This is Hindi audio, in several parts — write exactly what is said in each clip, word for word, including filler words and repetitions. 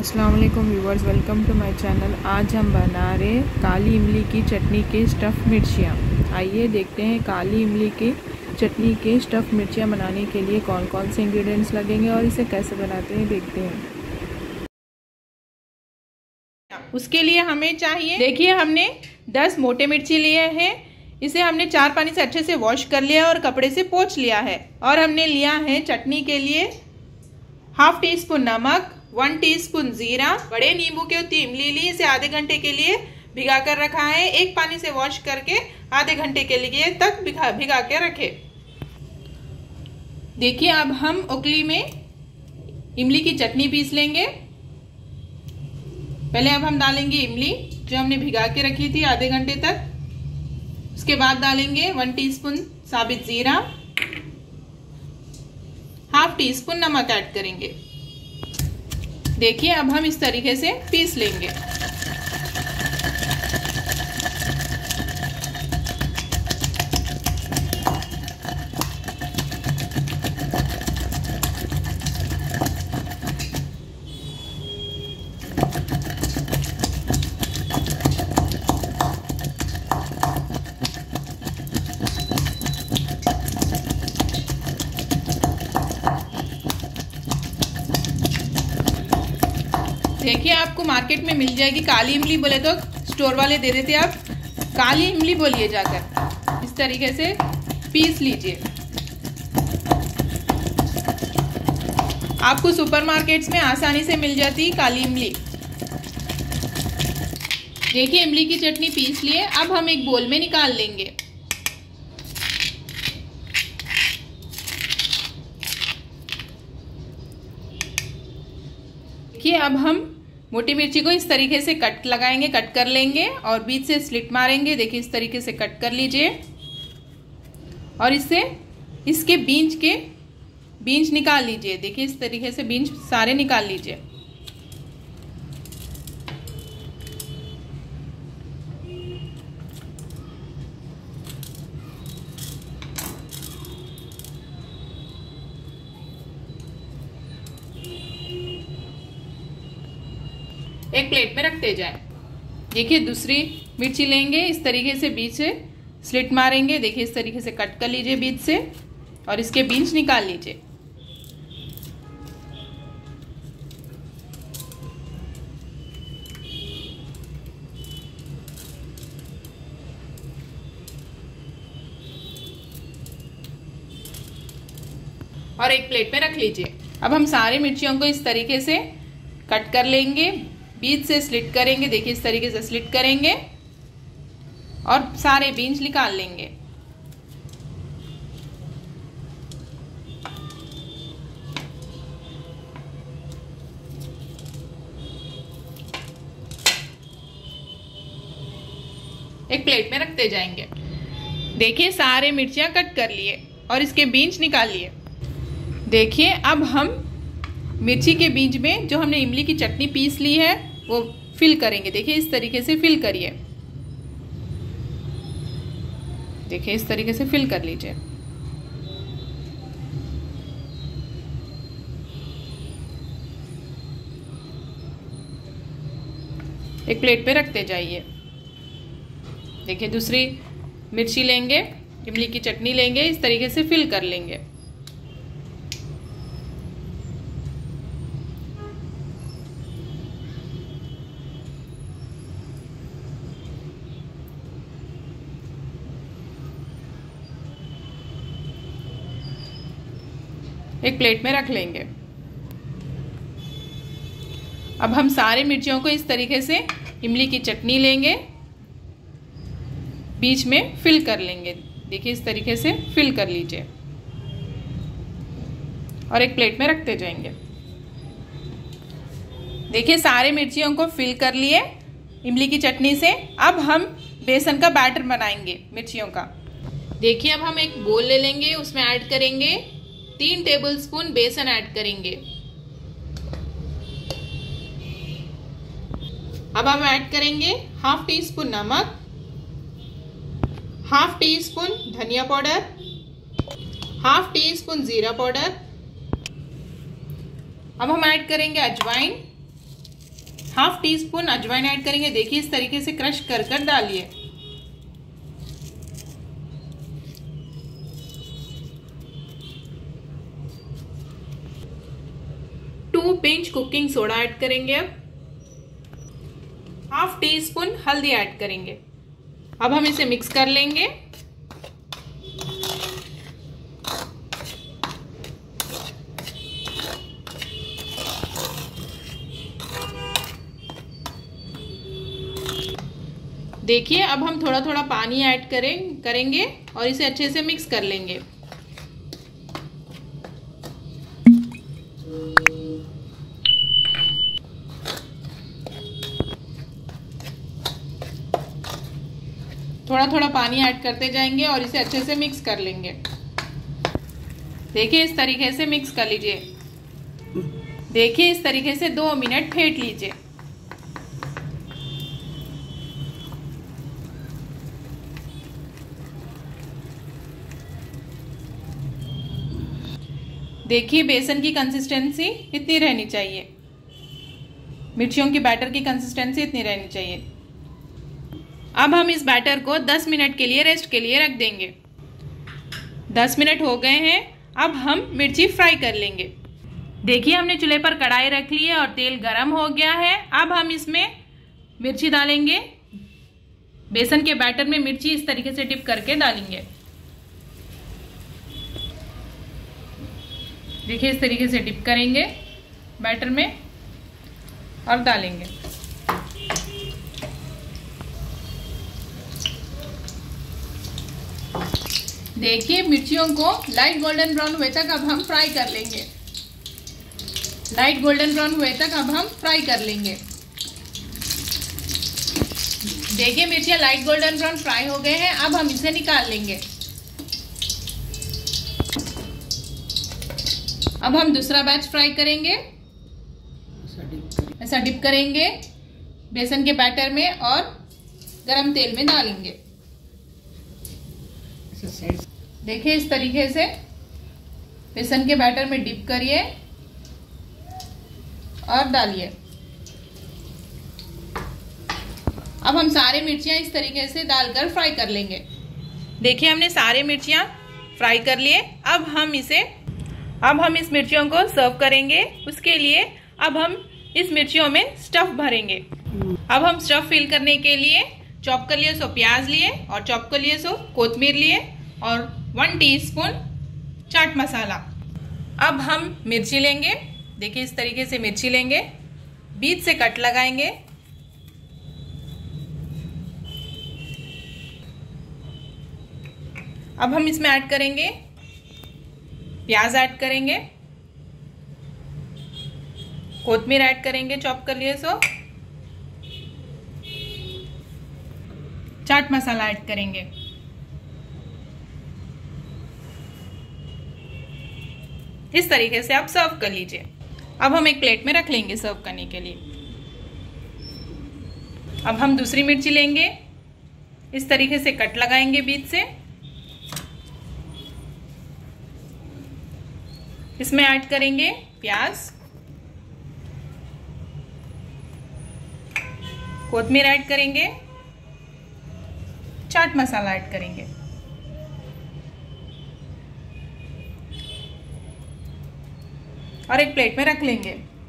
अस्सलाम वालेकुम viewers, welcome to my channel. आज हम बना रहे काली इमली की चटनी के स्टफ़ मिर्चियाँ। आइए देखते हैं काली इमली की चटनी के स्टफ़ मिर्चियाँ बनाने के लिए कौन कौन से इंग्रेडिएंट्स लगेंगे और इसे कैसे बनाते हैं, देखते हैं। उसके लिए हमें चाहिए, देखिए हमने दस मोटे मिर्ची लिए हैं। इसे हमने चार पानी से अच्छे से वॉश कर लिया और कपड़े से पोंछ लिया है। और हमने लिया है चटनी के लिए हाफ टी स्पून नमक, वन टीस्पून जीरा, बड़े नींबू की होती इमली ली, इसे आधे घंटे के लिए भिगा कर रखा है। एक पानी से वॉश करके आधे घंटे के लिए तक भिगा भिगा के रखे। देखिए अब हम उखली में इमली की चटनी पीस लेंगे। पहले अब हम डालेंगे इमली जो हमने भिगा के रखी थी आधे घंटे तक। उसके बाद डालेंगे वन टीस्पून साबित जीरा, हाफ टी स्पून नमक ऐड करेंगे। देखिए अब हम इस तरीके से पीस लेंगे। देखिए आपको मार्केट में मिल जाएगी काली इमली, बोले तो स्टोर वाले दे देते, आप काली इमली बोलिए जाकर। इस तरीके से पीस लीजिए। आपको सुपरमार्केट्स में आसानी से मिल जाती काली इमली। देखिए इमली की चटनी पीस लिए। अब हम एक बोल में निकाल लेंगे। देखिए अब हम मोटी मिर्ची को इस तरीके से कट लगाएंगे, कट कर लेंगे और बीच से स्लिट मारेंगे। देखिए इस तरीके से कट कर लीजिए और इससे इसके बीज के बीज निकाल लीजिए। देखिए इस तरीके से बीज सारे निकाल लीजिए। एक प्लेट में रखते जाएं। देखिए दूसरी मिर्ची लेंगे, इस तरीके से बीच से स्लिट मारेंगे। देखिए इस तरीके से कट कर लीजिए बीच से और इसके बीज निकाल लीजिए। और एक प्लेट में रख लीजिए। अब हम सारी मिर्चियों को इस तरीके से कट कर लेंगे, बीच से स्लिट करेंगे। देखिए इस तरीके से स्लिट करेंगे और सारे बीज निकाल लेंगे। एक प्लेट में रखते जाएंगे। देखिए सारे मिर्चियां कट कर लिए और इसके बीज निकाल लिए। देखिए अब हम मिर्ची के बीज में जो हमने इमली की चटनी पीस ली है वो फिल करेंगे। देखिए इस तरीके से फिल करिए। देखिए इस तरीके से फिल कर लीजिए। एक प्लेट पे रखते जाइए। देखिए दूसरी मिर्ची लेंगे, इमली की चटनी लेंगे, इस तरीके से फिल कर लेंगे। एक प्लेट में रख लेंगे। अब हम सारे मिर्चियों को इस तरीके से इमली की चटनी लेंगे, बीच में फिल कर लेंगे। देखिए इस तरीके से फिल कर लीजिए और एक प्लेट में रखते जाएंगे। देखिए सारे मिर्चियों को फिल कर लिए इमली की चटनी से। अब हम बेसन का बैटर बनाएंगे मिर्चियों का। देखिए अब हम एक बोल ले लेंगे, उसमें ऐड करेंगे तीन टेबलस्पून बेसन ऐड करेंगे। अब हम ऐड करेंगे हाफ टी स्पून नमक, हाफ टी स्पून धनिया पाउडर, हाफ टी स्पून जीरा पाउडर। अब हम ऐड करेंगे अजवाइन हाफ टी स्पून अजवाइन ऐड करेंगे। देखिए इस तरीके से क्रश कर कर डालिए। Two pinch cooking soda add करेंगे। अब हाफ टी स्पून हल्दी ऐड करेंगे। अब हम इसे मिक्स कर लेंगे। देखिए अब हम थोड़ा थोड़ा पानी ऐड करें करेंगे और इसे अच्छे से मिक्स कर लेंगे। थोड़ा थोड़ा पानी ऐड करते जाएंगे और इसे अच्छे से मिक्स कर लेंगे। देखिए इस तरीके से मिक्स कर लीजिए। देखिए इस तरीके से दो मिनट फेंट लीजिए। देखिए बेसन की कंसिस्टेंसी इतनी रहनी चाहिए। मिर्चियों की बैटर की कंसिस्टेंसी इतनी रहनी चाहिए। अब हम इस बैटर को दस मिनट के लिए रेस्ट के लिए रख देंगे। दस मिनट हो गए हैं। अब हम मिर्ची फ्राई कर लेंगे। देखिए हमने चूल्हे पर कढ़ाई रख ली है और तेल गरम हो गया है। अब हम इसमें मिर्ची डालेंगे। बेसन के बैटर में मिर्ची इस तरीके से डिप करके डालेंगे। देखिए इस तरीके से डिप करेंगे बैटर में और डालेंगे। देखिए मिर्चियों को लाइट गोल्डन ब्राउन हुए तक अब हम फ्राई कर लेंगे। लाइट गोल्डन ब्राउन हुए तक अब हम फ्राई कर लेंगे। देखिए मिर्चियाँ लाइट गोल्डन ब्राउन फ्राई हो गए हैं। अब हम इसे निकाल लेंगे। अब हम दूसरा बैच फ्राई करेंगे। ऐसा डिप करेंगे बेसन के बैटर में और गरम तेल में डालेंगे। देखिए इस तरीके से बेसन के बैटर में डिप करिए और डालिए। अब हम सारे मिर्चियां इस तरीके से डालकर फ्राई कर लेंगे। देखिए हमने सारे मिर्चियां फ्राई कर लिए। अब हम इसे अब हम इस मिर्चियों को सर्व करेंगे। उसके लिए अब हम इस मिर्चियों में स्टफ भरेंगे। अब हम स्टफ फिल करने के लिए चॉप कर लिए सो प्याज लिए और चॉप कर लिए सो कोथिमीर लिए और वन टीस्पून चाट मसाला। अब हम मिर्ची लेंगे। देखिए इस तरीके से मिर्ची लेंगे, बीच से कट लगाएंगे। अब हम इसमें ऐड करेंगे प्याज ऐड करेंगे, कोथिमीर ऐड करेंगे चॉप कर लिए सो, चाट मसाला ऐड करेंगे। इस तरीके से आप सर्व कर लीजिए। अब हम एक प्लेट में रख लेंगे सर्व करने के लिए। अब हम दूसरी मिर्ची लेंगे, इस तरीके से कट लगाएंगे बीच से। इसमें ऐड करेंगे प्याज, कोथिमीर ऐड करेंगे, चाट मसाला ऐड करेंगे। और एक प्लेट में रख लेंगे।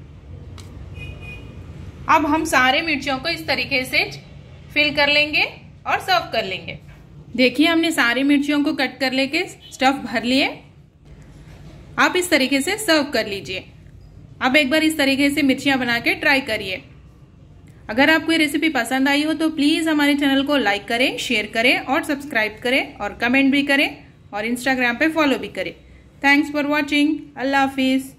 अब हम सारे मिर्चियों को इस तरीके से फिल कर लेंगे और सर्व कर लेंगे। देखिए हमने सारी मिर्चियों को कट कर लेके स्टफ भर लिए। आप इस तरीके से सर्व कर लीजिए। अब एक बार इस तरीके से मिर्चियां बना के ट्राई करिए। अगर आपको ये रेसिपी पसंद आई हो तो प्लीज हमारे चैनल को लाइक करें, शेयर करें और सब्सक्राइब करें और कमेंट भी करें और इंस्टाग्राम पे फॉलो भी करें। Thanks for watching. अल्लाह हाफिज।